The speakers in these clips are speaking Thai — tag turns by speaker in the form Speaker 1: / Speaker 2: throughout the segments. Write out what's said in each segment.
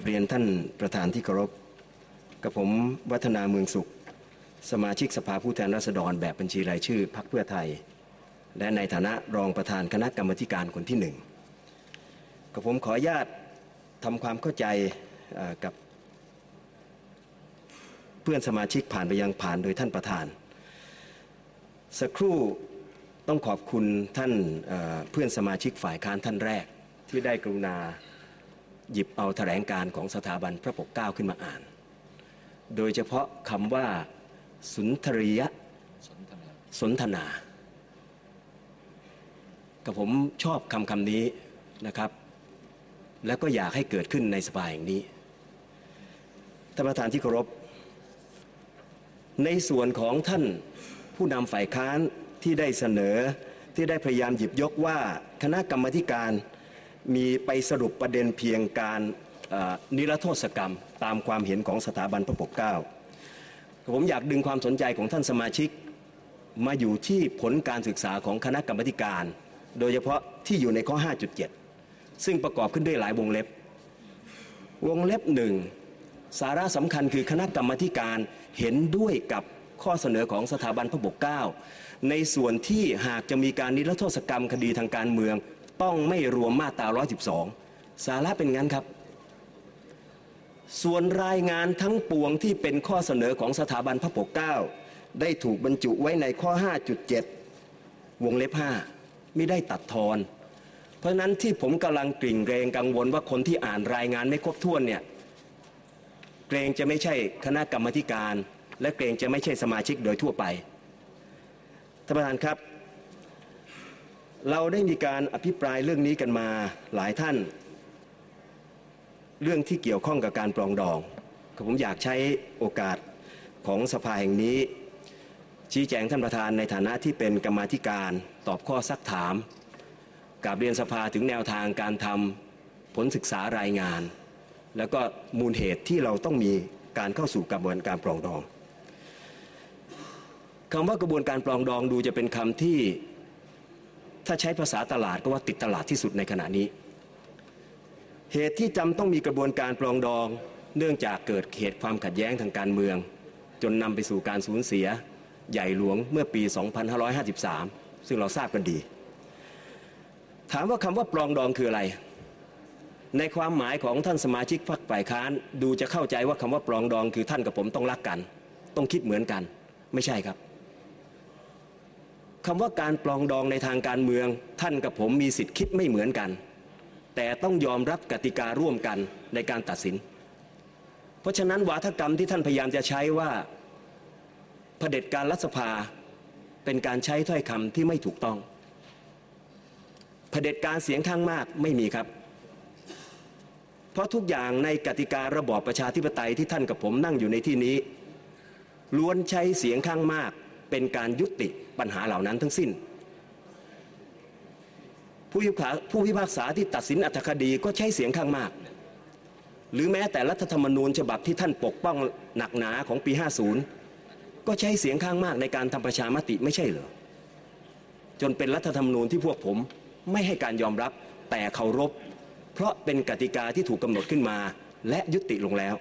Speaker 1: กับเรียนท่านประธานที่เคารพกับผมวัฒนาเมืองสุขสมาชิกสภาผู้แทนราษฎรแบบบัญชีรายชื่อพรรคเพื่อไทยและในฐานะรองประธานคณะกรรมาการคนที่หนึ่งกับผมขออนุญาตทำความเข้าใจกับเพื่อนสมาชิกผ่านไปยังผ่านโดยท่านประธานสักครู่ต้องขอบคุณท่านเพื่อนสมาชิกฝ่ายค้านท่านแรกที่ได้กรุณาหยิบเอาแถลงการของสถาบันพระปกเกล้าขึ้นมาอ่านโดยเฉพาะคำว่าสุนทรียสนทนากับผมชอบคำนี้นะครับแล้วก็อยากให้เกิดขึ้นในสภาแห่งนี้ท่านประธานที่เคารพในส่วนของท่านผู้นำฝ่ายค้านที่ได้เสนอที่ได้พยายามหยิบยกว่าคณะกรรมาการมีไปสรุปประเด็นเพียงการนิรโทษกรรมตามความเห็นของสถาบันพระปกเกล้าผมอยากดึงความสนใจของท่านสมาชิกมาอยู่ที่ผลการศึกษาของคณะกรรมาการโดยเฉพาะที่อยู่ในข้อ 5.7 ซึ่งประกอบขึ้นด้วยหลายวงเล็บวงเล็บหนึ่งสาระสำคัญคือคณะกรรมาการเห็นด้วยกับข้อเสนอของสถาบันพระปกเกล้าในส่วนที่หากจะมีการนิรโทษกรรมคดีทางการเมืองต้องไม่รวมมาตรา 112 สาระเป็นงั้นครับส่วนรายงานทั้งปวงที่เป็นข้อเสนอของสถาบันพระปกเกล้าได้ถูกบรรจุไว้ในข้อ 5.7 วงเล็บ 5 ไม่ได้ตัดทอนเพราะนั้นที่ผมกำลังกริ่งเกรงกังวลว่าคนที่อ่านรายงานไม่ครบถ้วนเนี่ยเกรงจะไม่ใช่คณะกรรมาการและเกรงจะไม่ใช่สมาชิกโดยทั่วไปท่านประธานครับเราได้มีการอภิปรายเรื่องนี้กันมาหลายท่านเรื่องที่เกี่ยวข้องกับการปรองดองผมอยากใช้โอกาสของสภาแห่งนี้ชี้แจงท่านประธานในฐานะที่เป็นกรรมาธิการตอบข้อซักถามกราบเรียนสภาถึงแนวทางการทำผลศึกษารายงานแล้วก็มูลเหตุที่เราต้องมีการเข้าสู่กระบวนการปรองดองคำว่ากระบวนการปรองดองดูจะเป็นคำที่ถ้าใช้ภาษาตลาดก็ว่าติดตลาดที่สุดในขณะนี้เหตุที่จำต้องมีกระบวนการปรองดองเนื่องจากเกิดเหตุความขัดแย้งทางการเมืองจนนำไปสู่การสูญเสียใหญ่หลวงเมื่อปี 2553 ซึ่งเราทราบกันดีถามว่าคำว่าปรองดองคืออะไรในความหมายของท่านสมาชิกพรรคฝ่ายค้านดูจะเข้าใจว่าคำว่าปรองดองคือท่านกับผมต้องรักกันต้องคิดเหมือนกันไม่ใช่ครับคำว่าการปรองดองในทางการเมืองท่านกับผมมีสิทธิ์คิดไม่เหมือนกันแต่ต้องยอมรับกติการ่วมกันในการตัดสินเพราะฉะนั้นวาทกรรมที่ท่านพยายามจะใช้ว่าเผด็จการรัฐสภาเป็นการใช้ถ้อยคำที่ไม่ถูกต้องเผด็จการเสียงข้างมากไม่มีครับเพราะทุกอย่างในกติการระบอบประชาธิปไตยที่ท่านกับผมนั่งอยู่ในที่นี้ล้วนใช้เสียงข้างมากเป็นการยุติปัญหาเหล่านั้นทั้งสิ้นผู้พิพากษาที่ตัดสินอัตคดีก็ใช้เสียงข้างมากหรือแม้แต่รัฐธรรมนูญฉบับที่ท่านปกป้องหนักหนาของปี 50 ก็ใช้เสียงข้างมากในการทำประชามติไม่ใช่เหรอจนเป็นรัฐธรรมนูญที่พวกผมไม่ให้การยอมรับแต่เคารพเพราะเป็นกติกาที่ถูกกำหนดขึ้นมาและยุติลงแล้ว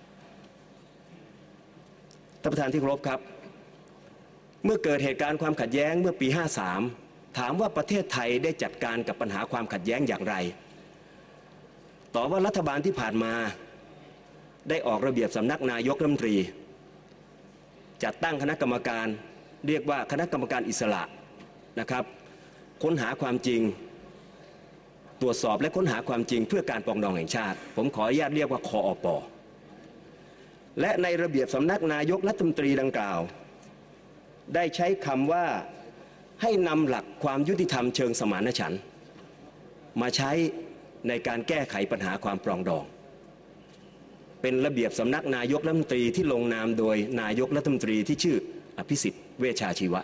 Speaker 1: ท่านประธานที่เคารพครับเมื่อเกิดเหตุการณ์ความขัดแย้งเมื่อปี 53 ถามว่าประเทศไทยได้จัดการกับปัญหาความขัดแย้งอย่างไรตอบว่ารัฐบาลที่ผ่านมาได้ออกระเบียบสำนักนายกรัฐมนตรีจัดตั้งคณะกรรมการเรียกว่าคณะกรรมการอิสระนะครับค้นหาความจริงตรวจสอบและค้นหาความจริงเพื่อการปรองดองแห่งชาติผมขออนุญาตเรียกว่าคอป.และในระเบียบสำนักนายกรัฐมนตรีดังกล่าวได้ใช้คำว่าให้นำหลักความยุติธรรมเชิงสมานฉันท์มาใช้ในการแก้ไขปัญหาความปรองดองเป็นระเบียบสำนักนายกรัฐมนตรีที่ลงนามโดยนายกรัฐมนตรีที่ชื่ออภิสิทธิ์เวชชาชีวะ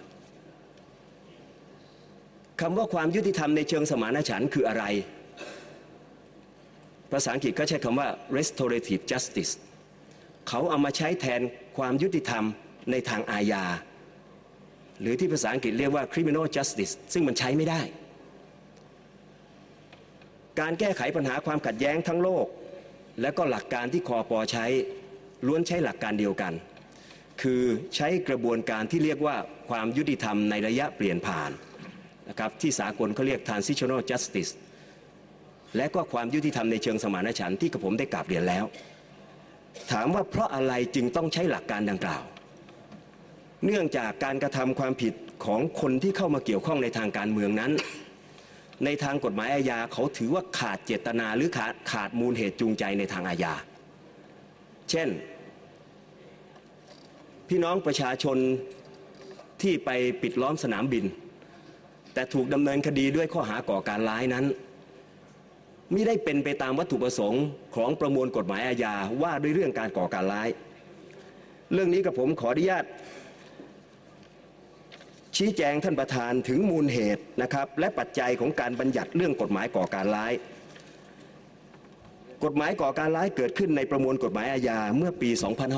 Speaker 1: คำว่าความยุติธรรมในเชิงสมานฉันท์คืออะไรภาษาอังกฤษก็ใช้คำว่า restorative justice เขาเอามาใช้แทนความยุติธรรมในทางอาญาหรือที่ภาษาอังกฤษเรียกว่า criminal justice ซึ่งมันใช้ไม่ได้การแก้ไขปัญหาความขัดแย้งทั้งโลกและก็หลักการที่คป.ใช้ล้วนใช้หลักการเดียวกันคือใช้กระบวนการที่เรียกว่าความยุติธรรมในระยะเปลี่ยนผ่านนะครับที่สากลเขาเรียก transitional justice และก็ความยุติธรรมในเชิงสมานฉันท์ที่กระผมได้กราบเรียนแล้วถามว่าเพราะอะไรจึงต้องใช้หลักการดังกล่าวเนื่องจากการกระทำความผิดของคนที่เข้ามาเกี่ยวข้องในทางการเมืองนั้นในทางกฎหมายอาญาเขาถือว่าขาดเจตนาหรือขาดมูลเหตุจูงใจในทางอาญาเช่นพี่น้องประชาชนที่ไปปิดล้อมสนามบินแต่ถูกดำเนินคดีด้วยข้อหาก่อการร้ายนั้นไม่ได้เป็นไปตามวัตถุประสงค์ของประมวลกฎหมายอาญาว่าด้วยเรื่องการก่อการร้ายเรื่องนี้กับผมขออนุญาตชี้แจงท่านประธานถึงมูลเหตุนะครับและปัจจัยของการบัญญัติเรื่องกฎหมายก่อการร้ายกฎหมายก่อการร้ายเกิดขึ้นในประมวลกฎหมายอาญาเมื่อปี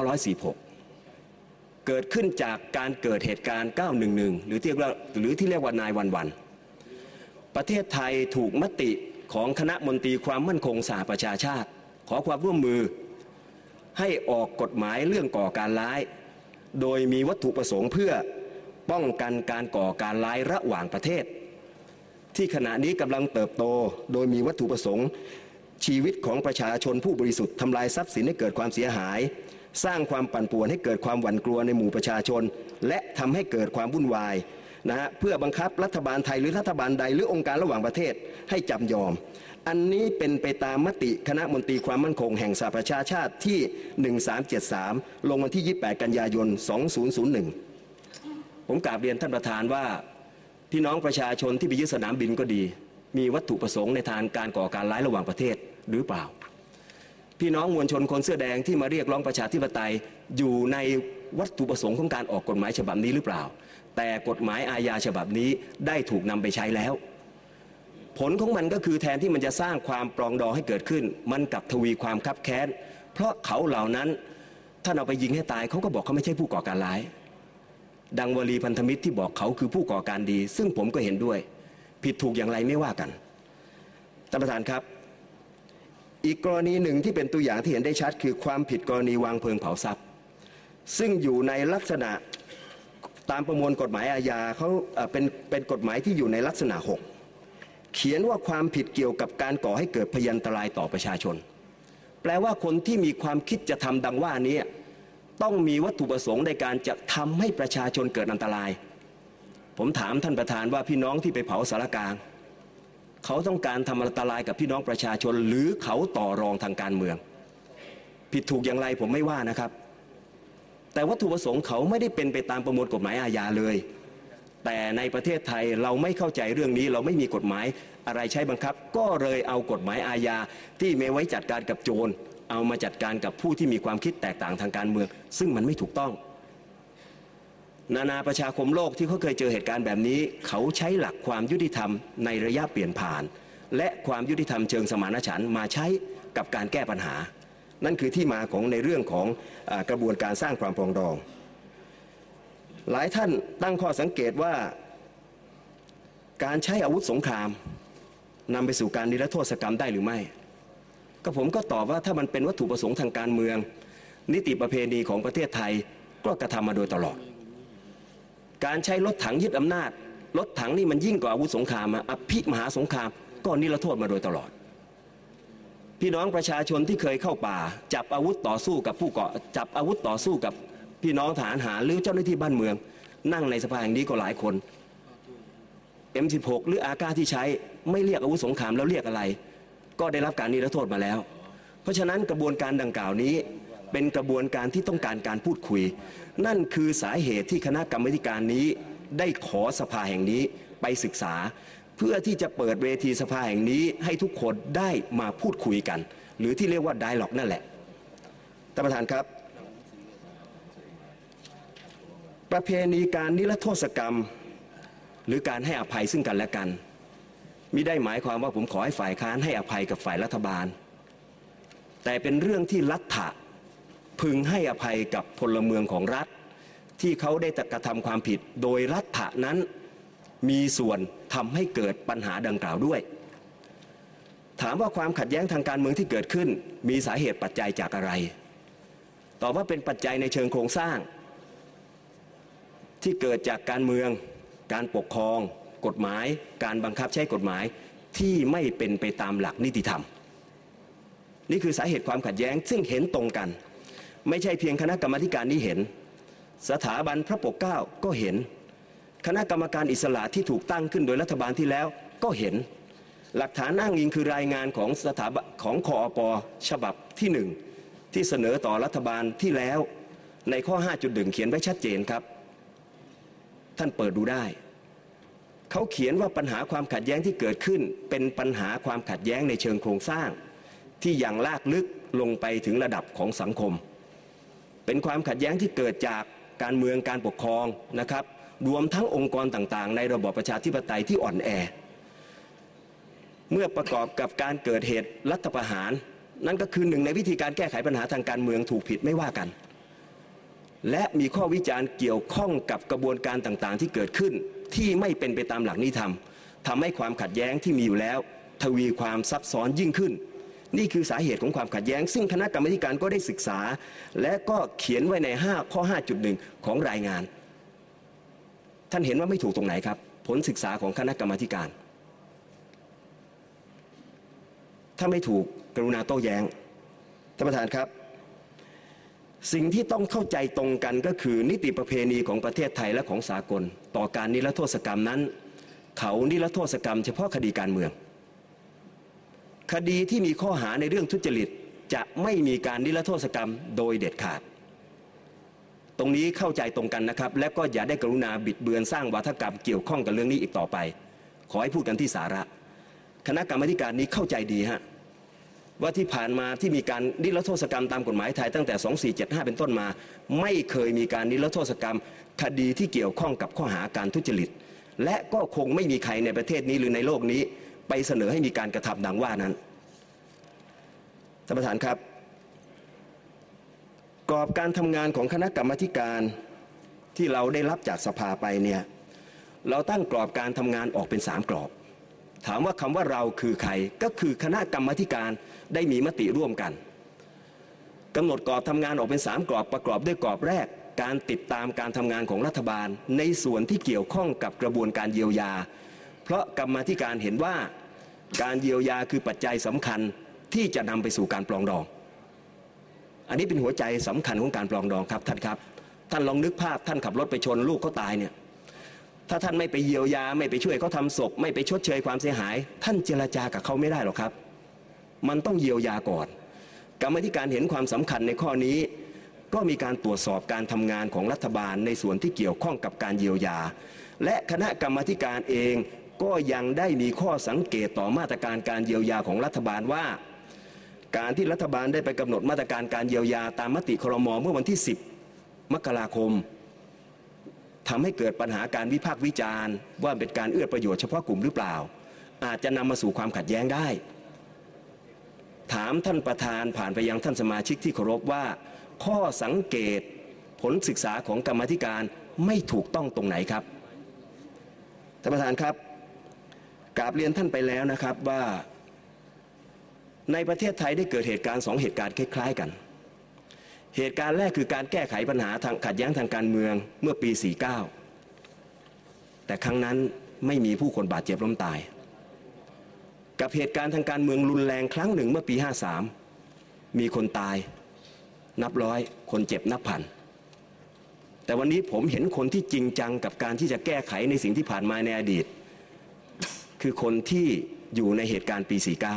Speaker 1: 2546 เกิดขึ้นจากการเกิดเหตุการณ์ 911 หรือที่เรียกว่านายวันประเทศไทยถูกมติของคณะมนตรีความมั่นคงสหประชาชาติขอความร่วมมือให้ออกกฎหมายเรื่องก่อการร้ายโดยมีวัตถุประสงค์เพื่อป้องกันการก่อการร้ายระหว่างประเทศที่ขณะนี้กำลังเติบโตโดยมีวัตถุประสงค์ชีวิตของประชาชนผู้บริสุทธิ์ทำลายทรัพย์สินให้เกิดความเสียหายสร้างความปั่นป่วนให้เกิดความหวั่นกลัวในหมู่ประชาชนและทำให้เกิดความวุ่นวายเพื่อบังคับรัฐบาลไทยหรือรัฐบาลใดหรือองค์การระหว่างประเทศให้จำยอมอันนี้เป็นไปตามมติคณะมนตรีความมั่นคงแห่งสหประชาชาติที่1373ลงวันที่28กันยายน2001ผมกราบเรียนท่านประธานว่าพี่น้องประชาชนที่ไปยึดสนามบินก็ดีมีวัตถุประสงค์ในทางการก่อการร้ายระหว่างประเทศหรือเปล่าพี่น้องมวลชนคนเสื้อแดงที่มาเรียกร้องประชาธิปไตยอยู่ในวัตถุประสงค์ของการออกกฎหมายฉบับนี้หรือเปล่าแต่กฎหมายอาญาฉบับนี้ได้ถูกนำไปใช้แล้วผลของมันก็คือแทนที่มันจะสร้างความปรองดองให้เกิดขึ้นมันกลับทวีความคับแค้นเพราะเขาเหล่านั้นท่านเอาไปยิงให้ตายเขาก็บอกเขาไม่ใช่ผู้ก่อการร้ายดังวลีพันธมิตรที่บอกเขาคือผู้ก่อการดีซึ่งผมก็เห็นด้วยผิดถูกอย่างไรไม่ว่ากันท่านประธานครับอีกกรณีหนึ่งที่เป็นตัวอย่างที่เห็นได้ชัดคือความผิดกรณีวางเพลิงเผาทรัพย์ซึ่งอยู่ในลักษณะตามประมวลกฎหมายอาญาเขาเป็นกฎหมายที่อยู่ในลักษณะ6เขียนว่าความผิดเกี่ยวกับการก่อให้เกิดพยันตรายต่อประชาชนแปลว่าคนที่มีความคิดจะทำดังว่านี้ต้องมีวัตถุประสงค์ในการจะทำให้ประชาชนเกิดอันตรายผมถามท่านประธานว่าพี่น้องที่ไปเผาสารกลางเขาต้องการทำอันตรายกับพี่น้องประชาชนหรือเขาต่อรองทางการเมืองผิดถูกอย่างไรผมไม่ว่านะครับแต่วัตถุประสงค์เขาไม่ได้เป็นไปตามประมวลกฎหมายอาญาเลยแต่ในประเทศไทยเราไม่เข้าใจเรื่องนี้เราไม่มีกฎหมายอะไรใช้บังคับก็เลยเอากฎหมายอาญาที่ไม่ไว้จัดการกับโจรเอามาจัดการกับผู้ที่มีความคิดแตกต่างทางการเมืองซึ่งมันไม่ถูกต้องนานาประชาคมโลกที่เขาเคยเจอเหตุการณ์แบบนี้เขาใช้หลักความยุติธรรมในระยะเปลี่ยนผ่านและความยุติธรรมเชิงสมานฉันท์มาใช้กับการแก้ปัญหานั่นคือที่มาของในเรื่องของกระบวนการสร้างความปรองดองหลายท่านตั้งข้อสังเกตว่าการใช้อาวุธสงครามนำไปสู่การนิรโทษกรรมได้หรือไม่ก็ผมก็ตอบว่าถ้ามันเป็นวัตถุประสงค์ทางการเมืองนิติประเพณีของประเทศไทยก็กระทำมาโดยตลอดการใช้รถถังยึดอำนาจรถถังนี่มันยิ่งกว่าอาวุธสงครามอภิมหาสงครามก็นิรโทษมาโดยตลอดพี่น้องประชาชนที่เคยเข้าป่าจับอาวุธต่อสู้กับผู้ก่อจับอาวุธต่อสู้กับพี่น้องทหารหารหรือเจ้าหน้าที่บ้านเมืองนั่งในสภาแห่งนี้ก็หลายคน M16 หรือAKที่ใช้ไม่เรียกอาวุธสงครามแล้วเรียกอะไรก็ได้รับการนิรโทษมาแล้วเพราะฉะนั้นกระบวนการดังกล่าวนี้เป็นกระบวนการที่ต้องการการพูดคุยนั่นคือสาเหตุที่คณะกรรมาการนี้ได้ขอสภาแห่งนี้ไปศึกษาเพื่อที่จะเปิดเวทีสภาแห่งนี้ให้ทุกคนได้มาพูดคุยกันหรือที่เรียกว่า dialogue นั่นแหละท่านประธานครับประเพณีการนิรโทษกรรมหรือการให้อภัยซึ่งกันและกันมิได้หมายความว่าผมขอให้ฝ่ายค้านให้อภัยกับฝ่ายรัฐบาลแต่เป็นเรื่องที่รัฐะพึงให้อภัยกับพลเมืองของรัฐที่เขาได้กระทำความผิดโดยรัฐะนั้นมีส่วนทำให้เกิดปัญหาดังกล่าวด้วยถามว่าความขัดแย้งทางการเมืองที่เกิดขึ้นมีสาเหตุปัจจัยจากอะไรตอบว่าเป็นปัจจัยในเชิงโครงสร้างที่เกิดจากการเมืองการปกครองกฎหมายการบังคับใช้กฎหมายที่ไม่เป็นไปตามหลักนิติธรรมนี่คือสาเหตุความขัดแย้งซึ่งเห็นตรงกันไม่ใช่เพียงคณะกรรมาธิการนี้เห็นสถาบันพระปกเกล้าก็เห็นคณะกรรมการอิสระที่ถูกตั้งขึ้นโดยรัฐบาลที่แล้วก็เห็นหลักฐานอ้างอิงคือรายงานของสถาบันของคอป.ฉบับที่1ที่เสนอต่อรัฐบาลที่แล้วในข้อ 5.1 เขียนไว้ชัดเจนครับท่านเปิดดูได้เขาเขียนว่าปัญหาความขัดแย้งที่เกิดขึ้นเป็นปัญหาความขัดแย้งในเชิงโครงสร้างที่ยังลากลึกลงไปถึงระดับของสังคมเป็นความขัดแย้งที่เกิดจากการเมืองการปกครองนะครับรวมทั้งองค์กรต่างๆในระบอบประชาธิปไตยที่อ่อนแอเมื่อประกอบกับการเกิดเหตุรัฐประหารนั่นก็คือหนึ่งในวิธีการแก้ไขปัญหาทางการเมืองถูกผิดไม่ว่ากันและมีข้อวิจารณ์เกี่ยวข้องกับกระบวนการต่างๆที่เกิดขึ้นที่ไม่เป็นไปตามหลักนิติธรรมทำให้ความขัดแย้งที่มีอยู่แล้วทวีความซับซ้อนยิ่งขึ้นนี่คือสาเหตุของความขัดแย้งซึ่งคณะกรรมาการก็ได้ศึกษาและก็เขียนไว้ในข้อ 5.1 ของรายงานท่านเห็นว่าไม่ถูกตรงไหนครับผลศึกษาของคณะกรรมาการถ้าไม่ถูกกรุณาโต้แย้งท่านประธานครับสิ่งที่ต้องเข้าใจตรงกันก็คือนิติประเพณีของประเทศไทยและของสากลต่อการนิรโทษกรรมนั้นเขานิรโทษกรรมเฉพาะคดีการเมืองคดีที่มีข้อหาในเรื่องทุจริตจะไม่มีการนิรโทษกรรมโดยเด็ดขาดตรงนี้เข้าใจตรงกันนะครับและก็อย่าได้กรุณาบิดเบือนสร้างวาทกรรมเกี่ยวข้องกับเรื่องนี้อีกต่อไปขอให้พูดกันที่สาระคณะกรรมาการนี้เข้าใจดีฮะว่าที่ผ่านมาที่มีการนิรโทษกรรมตามกฎหมายไทยตั้งแต่ 2475 เป็นต้นมาไม่เคยมีการนิรโทษกรรมคดีที่เกี่ยวข้องกับข้อหาการทุจริตและก็คงไม่มีใครในประเทศนี้หรือในโลกนี้ไปเสนอให้มีการกระทำดังว่านั้นท่านประธานครับกรอบการทำงานของคณะกรรมาการที่เราได้รับจากสภาไปเนี่ยเราตั้งกรอบการทำงานออกเป็น3กรอบถามว่าคำว่าเราคือใครก็คือคณะกรรมาการได้มีมติร่วมกันกำหนดกรอบทำงานออกเป็น3กรอบประกอบด้วยกรอบแรกการติดตามการทำงานของรัฐบาลในส่วนที่เกี่ยวข้องกับกระบวนการเยียวยาเพราะกรรมาการเห็นว่าการเยียวยาคือปัจจัยสำคัญที่จะนำไปสู่การปรองดองอันนี้เป็นหัวใจสำคัญของการปรองดองครับท่านครับท่านลองนึกภาพท่านขับรถไปชนลูกเขาตายเนี่ยถ้าท่านไม่ไปเยียวยาไม่ไปช่วยเขาทำศพไม่ไปชดเชยความเสียหายท่านเจรจากับเขาไม่ได้หรอกครับมันต้องเยียวยาก่อนกรรมาธิการเห็นความสำคัญในข้อนี้ก็มีการตรวจสอบการทำงานของรัฐบาลในส่วนที่เกี่ยวข้องกับการเยียวยาและคณะกรรมาธิการเองก็ยังได้มีข้อสังเกตต่อมาตรการการเยียวยาของรัฐบาลว่าการที่รัฐบาลได้ไปกำหนดมาตรการการเยียวยาตามมติครม.เมื่อวันที่10 มกราคมทำให้เกิดปัญหาการวิพากษ์วิจารณ์ว่าเป็นการเอื้อประโยชน์เฉพาะกลุ่มหรือเปล่าอาจจะนำมาสู่ความขัดแย้งได้ถามท่านประธานผ่านไปยังท่านสมาชิกที่เคารพว่าข้อสังเกตผลศึกษาของกรรมาธิการไม่ถูกต้องตรงไหนครับท่านประธานครับกราบเรียนท่านไปแล้วนะครับว่าในประเทศไทยได้เกิดเหตุการณ์2เหตุการณ์คล้ายๆกันเหตุการณ์แรกคือการแก้ไขปัญหาทางขัดแย้งทางการเมืองเมื่อปี 49แต่ครั้งนั้นไม่มีผู้คนบาดเจ็บล้มตายกับเหตุการณ์ทางการเมืองรุนแรงครั้งหนึ่งเมื่อปี 53มีคนตายนับร้อยคนเจ็บนับพันแต่วันนี้ผมเห็นคนที่จริงจังกับการที่จะแก้ไขในสิ่งที่ผ่านมาในอดีตคือคนที่อยู่ในเหตุการณ์ปี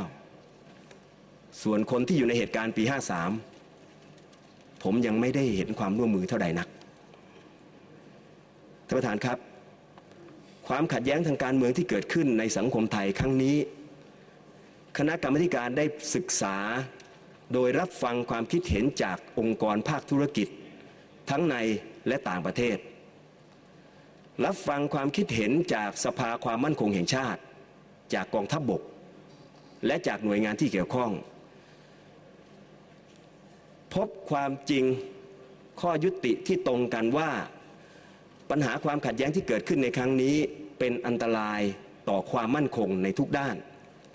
Speaker 1: 49ส่วนคนที่อยู่ในเหตุการณ์ปี 53ผมยังไม่ได้เห็นความร่วมมือเท่าใดนักท่านประธานครับความขัดแย้งทางการเมืองที่เกิดขึ้นในสังคมไทยครั้งนี้คณะกรรมาธิการได้ศึกษาโดยรับฟังความคิดเห็นจากองค์กรภาคธุรกิจทั้งในและต่างประเทศรับฟังความคิดเห็นจากสภาความมั่นคงแห่งชาติจากกองทัพบกและจากหน่วยงานที่เกี่ยวข้องพบความจริงข้อยุติที่ตรงกันว่าปัญหาความขัดแย้งที่เกิดขึ้นในครั้งนี้เป็นอันตรายต่อความมั่นคงในทุกด้าน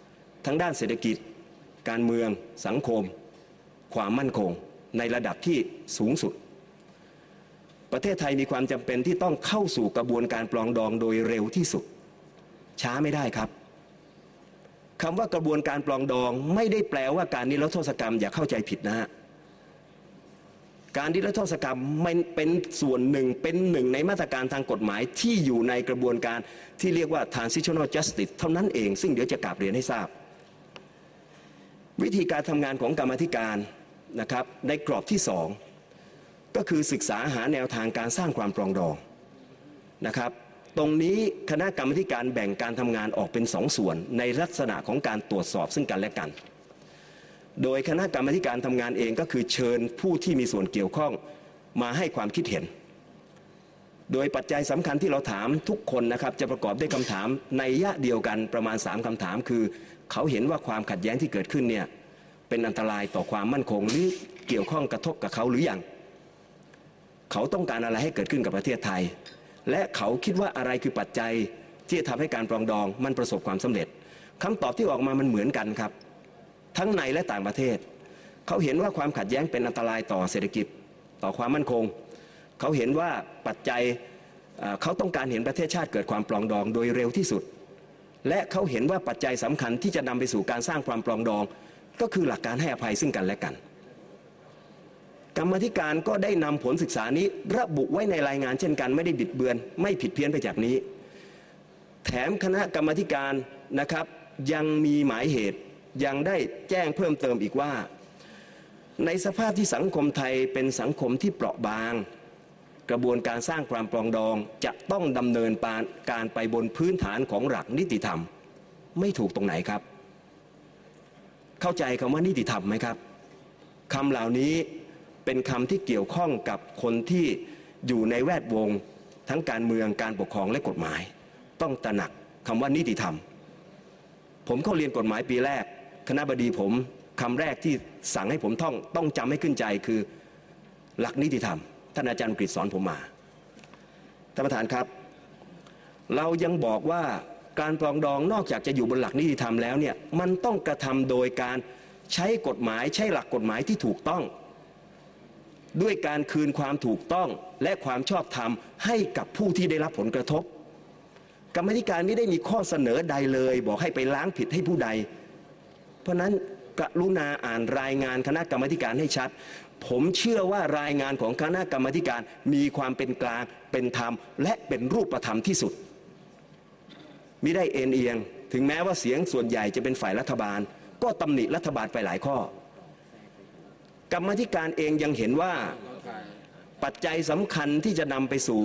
Speaker 1: ทั้งด้านเศรษฐกิจการเมืองสังคมความมั่นคงในระดับที่สูงสุดประเทศไทยมีความจำเป็นที่ต้องเข้าสู่กระบวนการปรองดองโดยเร็วที่สุดช้าไม่ได้ครับคำว่ากระบวนการปรองดองไม่ได้แปลว่าการนิรโทษกรรมอย่าเข้าใจผิดนะฮะการนิรโทษกรรมมันเป็นส่วนหนึ่งเป็นหนึ่งในมาตรการทางกฎหมายที่อยู่ในกระบวนการที่เรียกว่า transitional justice เท่านั้นเองซึ่งเดี๋ยวจะกราบเรียนให้ทราบวิธีการทำงานของกรรมาธิการนะครับในกรอบที่2ก็คือศึกษาหาแนวทางการสร้างความปรองดองนะครับตรงนี้คณะกรรมาธิการแบ่งการทำงานออกเป็น2 ส่วนในลักษณะของการตรวจสอบซึ่งกันและกันโดยคณะกรรมาธิการทำงานเองก็คือเชิญผู้ที่มีส่วนเกี่ยวข้องมาให้ความคิดเห็นโดยปัจจัยสำคัญที่เราถามทุกคนนะครับจะประกอบด้วยคำถามนัยยะเดียวกันประมาณ3 คำถามคือเขาเห็นว่าความขัดแย้งที่เกิดขึ้นเนี่ยเป็นอันตรายต่อความมั่นคงหรือเกี่ยวข้องกระทบกับเขาหรือยังเขาต้องการอะไรให้เกิดขึ้นกับประเทศไทยและเขาคิดว่าอะไรคือปัจจัยที่จะทำให้การปรองดองมันประสบความสำเร็จคำตอบที่ออกมามันเหมือนกันครับทั้งในและต่างประเทศเขาเห็นว่าความขัดแย้งเป็นอันตรายต่อเศรษฐกิจต่อความมั่นคงเขาเห็นว่าปัจจัยเขาต้องการเห็นประเทศชาติเกิดความปรองดองโดยเร็วที่สุดและเขาเห็นว่าปัจจัยสำคัญที่จะนำไปสู่การสร้างความปรองดองก็คือหลักการให้อภัยซึ่งกันและกันกรรมาธิการก็ได้นำผลศึกษานี้ระบุไว้ในรายงานเช่นกันไม่ได้บิดเบือนไม่ผิดเพี้ยนไปจากนี้แถมคณะกรรมาธิการนะครับยังมีหมายเหตุยังได้แจ้งเพิ่มเติมอีกว่าในสภาพที่สังคมไทยเป็นสังคมที่เปราะบางกระบวนการสร้างความปรองดองจะต้องดำเนินการไปบนพื้นฐานของหลักนิติธรรมไม่ถูกตรงไหนครับเข้าใจคำว่านิติธรรมไหมครับคำเหล่านี้เป็นคำที่เกี่ยวข้องกับคนที่อยู่ในแวดวงทั้งการเมืองการปกครองและกฎหมายต้องตระหนักคำว่านิติธรรมผมเข้าเรียนกฎหมายปีแรกคณบดีผมคำแรกที่สั่งให้ผมต้องจำให้ขึ้นใจคือหลักนิติธรรมท่านอาจารย์กฤษสอนผมมาท่านประธานครับเรายังบอกว่าการปรองดองนอกจากจะอยู่บนหลักนิติธรรมแล้วเนี่ยมันต้องกระทำโดยการใช้กฎหมายใช้หลักกฎหมายที่ถูกต้องด้วยการคืนความถูกต้องและความชอบธรรมให้กับผู้ที่ได้รับผลกระทบกรรมาธิการไม่ได้มีข้อเสนอใดเลยบอกให้ไปล้างผิดให้ผู้ใดเพราะนั้นกรุณาอ่านรายงานคณะกรรมาธิการให้ชัดผมเชื่อว่ารายงานของคณะกรรมาธิการมีความเป็นกลางเป็นธรรมและเป็นรูปธรรมที่สุดมิได้เอ็นเอียงถึงแม้ว่าเสียงส่วนใหญ่จะเป็นฝ่ายรัฐบาลก็ตำหนิรัฐบาลไปหลายข้อกรรมาธิการเองยังเห็นว่าปัจจัยสำคัญที่จะนำไปสู่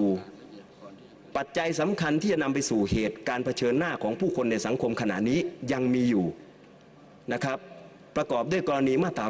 Speaker 1: เหตุการเผชิญหน้าของผู้คนในสังคมขณะนี้ยังมีอยู่นะครับประกอบด้วยกรณีมาตรา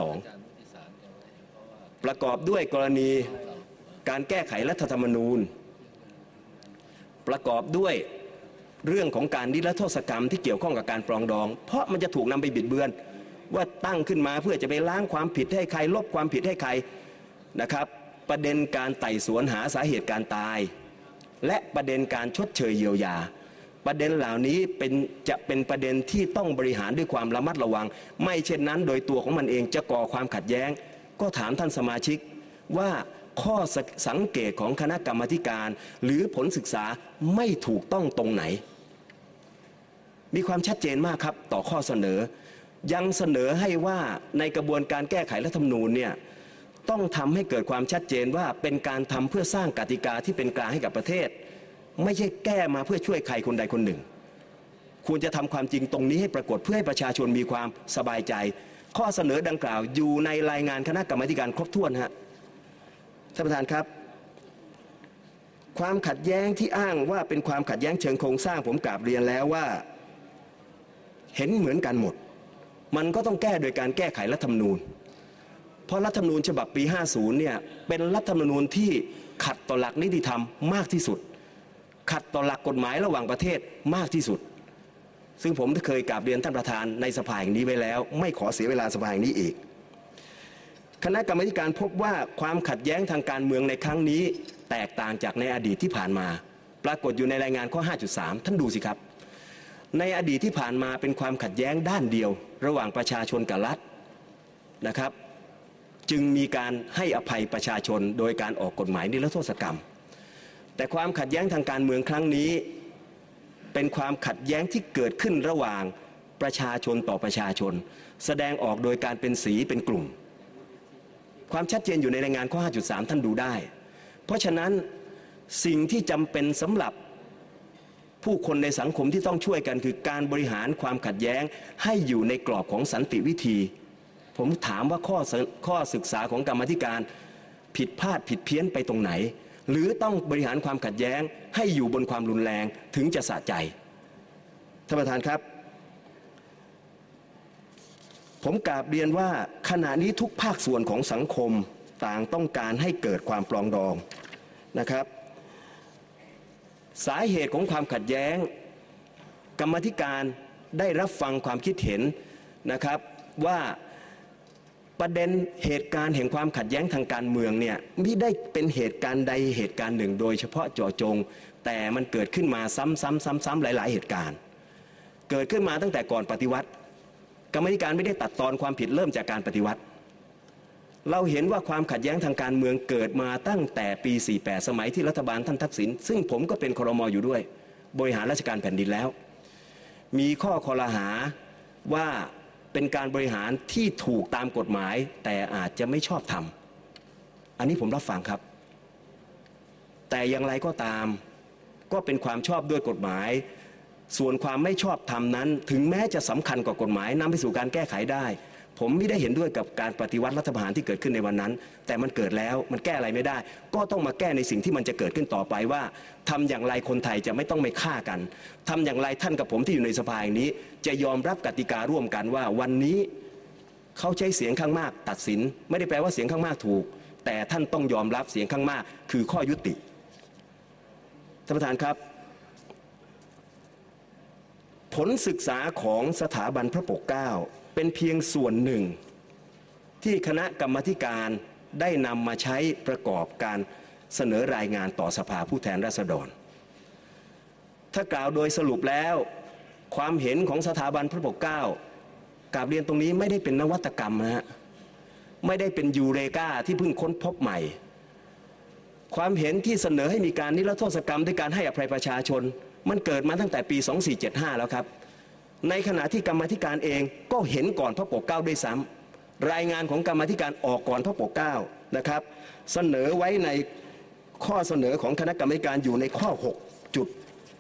Speaker 1: 112ประกอบด้วยกรณีการแก้ไขรัฐธรรมนูญประกอบด้วยเรื่องของการนิรโทษกรรมที่เกี่ยวข้องกับการปรองดองเพราะมันจะถูกนำไปบิดเบือนว่าตั้งขึ้นมาเพื่อจะไปล้างความผิดให้ใครลบความผิดให้ใครนะครับประเด็นการไต่สวนหาสาเหตุการตายและประเด็นการชดเชยเยียวยาประเด็นเหล่านี้จะเป็นประเด็นที่ต้องบริหารด้วยความระมัดระวังไม่เช่นนั้นโดยตัวของมันเองจะก่อความขัดแย้งก็ถามท่านสมาชิกว่าข้อสังเกตของคณะกรรมาธิการหรือผลศึกษาไม่ถูกต้องตรงไหนมีความชัดเจนมากครับต่อข้อเสนอยังเสนอให้ว่าในกระบวนการแก้ไขรัฐธรรมนูญเนี่ยต้องทำให้เกิดความชัดเจนว่าเป็นการทำเพื่อสร้างกติกาที่เป็นกลางให้กับประเทศไม่ใช่แก้มาเพื่อช่วยใครคนใดคนหนึ่งควรจะทำความจริงตรงนี้ให้ปรากฏเพื่อให้ประชาชนมีความสบายใจข้อเสนอดังกล่าวอยู่ในรายงานคณะกรรมาธิการครบถ้วนฮะท่านประธานครับความขัดแย้งที่อ้างว่าเป็นความขัดแย้งเชิงโครงสร้างผมกราบเรียนแล้วว่าเห็นเหมือนกันหมดมันก็ต้องแก้โดยการแก้ไขรัฐธรรมนูญเพราะรัฐธรรมนูญฉบับปี 50 เนี่ยเป็นรัฐธรรมนูญที่ขัดต่อหลักนิติธรรมมากที่สุดขัดต่อหลักกฎหมายระหว่างประเทศมากที่สุดซึ่งผมเคยกราบเรียนท่านประธานในสภาแห่งนี้ไว้แล้วไม่ขอเสียเวลาสภาแห่งนี้อีกคณะกรรมาธิการพบว่าความขัดแย้งทางการเมืองในครั้งนี้แตกต่างจากในอดีตที่ผ่านมาปรากฏอยู่ในรายงานข้อ 5.3 ท่านดูสิครับในอดีตที่ผ่านมาเป็นความขัดแย้งด้านเดียวระหว่างประชาชนกับรัฐนะครับจึงมีการให้อภัยประชาชนโดยการออกกฎหมายนิรโทษกรรมแต่ความขัดแย้งทางการเมืองครั้งนี้เป็นความขัดแย้งที่เกิดขึ้นระหว่างประชาชนต่อประชาชนแสดงออกโดยการเป็นสีเป็นกลุ่มความชัดเจนอยู่ในรายงานข้อ 5.3 ท่านดูได้เพราะฉะนั้นสิ่งที่จำเป็นสำหรับผู้คนในสังคมที่ต้องช่วยกันคือการบริหารความขัดแย้งให้อยู่ในกรอบของสันติวิธีผมถามว่าข้อศึกษาของกรรมาธิการผิดพลาดผิดเพี้ยนไปตรงไหนหรือต้องบริหารความขัดแย้งให้อยู่บนความรุนแรงถึงจะสะใจท่านประธานครับผมกราบเรียนว่าขณะนี้ทุกภาคส่วนของสังคมต่างต้องการให้เกิดความปรองดองนะครับสาเหตุของความขัดแย้งกรรมาธิการได้รับฟังความคิดเห็นนะครับว่าประเด็นเหตุการณ์แห่งความขัดแย้งทางการเมืองเนี่ยไม่ได้เป็นเหตุการณ์ใดเหตุการณ์หนึ่งโดยเฉพาะเจาะจงแต่มันเกิดขึ้นมาซ้ำๆหลายๆเหตุการณ์เกิดขึ้นมาตั้งแต่ก่อนปฏิวัติกรรมาธิการไม่ได้ตัดตอนความผิดเริ่มจากการปฏิวัติเราเห็นว่าความขัดแย้งทางการเมืองเกิดมาตั้งแต่ปี 48 สมัยที่รัฐบาลท่านทักษิณซึ่งผมก็เป็นครม.อยู่ด้วยบริหารราชการแผ่นดินแล้วมีข้อคอรหาว่าเป็นการบริหารที่ถูกตามกฎหมายแต่อาจจะไม่ชอบธรรมอันนี้ผมรับฟังครับแต่อย่างไรก็ตามก็เป็นความชอบด้วยกฎหมายส่วนความไม่ชอบธรรมนั้นถึงแม้จะสำคัญกว่ากฎหมายนำไปสู่การแก้ไขได้ผมไม่ได้เห็นด้วยกับการปฏิวัติรัฐประหารที่เกิดขึ้นในวันนั้นแต่มันเกิดแล้วมันแก้อะไรไม่ได้ก็ต้องมาแก้ในสิ่งที่มันจะเกิดขึ้นต่อไปว่าทำอย่างไรคนไทยจะไม่ต้องไม่ฆ่ากันทำอย่างไรท่านกับผมที่อยู่ในสภาอย่างนี้จะยอมรับกติการ่วมกันว่าวันนี้เขาใช้เสียงข้างมากตัดสินไม่ได้แปลว่าเสียงข้างมากถูกแต่ท่านต้องยอมรับเสียงข้างมากคือข้อยุติท่านประธานครับผลศึกษาของสถาบันพระปกเกล้าเป็นเพียงส่วนหนึ่งที่คณะกรรมาธิการได้นำมาใช้ประกอบการเสนอรายงานต่อสภาผู้แทนราษฎรถ้ากล่าวโดยสรุปแล้วความเห็นของสถาบันพระปกเกล้ากราบเรียนตรงนี้ไม่ได้เป็นนวัตกรรมนะฮะไม่ได้เป็นยูเรกาที่เพิ่งค้นพบใหม่ความเห็นที่เสนอให้มีการนิรโทษกรรมด้วยการให้อภัยประชาชนมันเกิดมาตั้งแต่ปี 2475 แล้วครับในขณะที่กรรมาธิการเองก็เห็นก่อนพระปกเกล้าด้วยซ้ำรายงานของกรรมาธิการออกก่อนพระปกเกล้านะครับเสนอไว้ในข้อเสนอของคณะกรรมาธิการอยู่ในข้อ 6 จุด